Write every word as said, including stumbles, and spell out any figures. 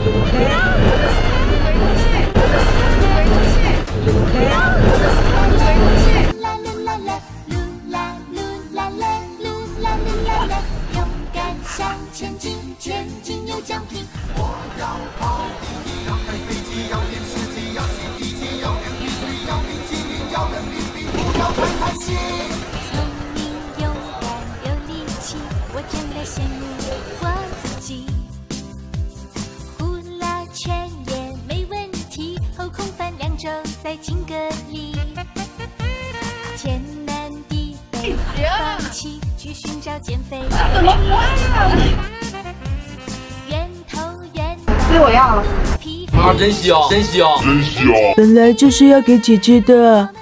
在情歌里，天南地北放弃去寻找减肥的源头源所以我要啊，真香，真香， 真香！ 本来就是要给姐姐的。